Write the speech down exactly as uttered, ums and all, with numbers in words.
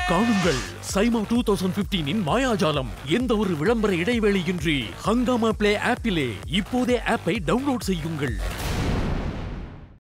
காணுங்கள் SIMA twenty fifteen இன் மாயாஜாலம். எந்த ஒரு விளம்பர இடைவேளையின்றி ஹங்காமா பிளே ஆப்பிலே இப்போதே ஆப்பை டவுன்லோட் செய்யுங்கள்.